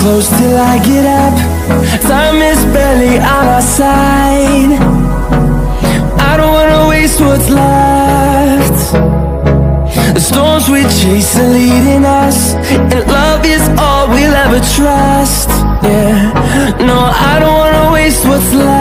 close till I get up. Time is barely on our side. I don't wanna waste what's left. The storms we chase are leading us, and love is all we'll ever trust. Yeah, no, I don't wanna waste what's left.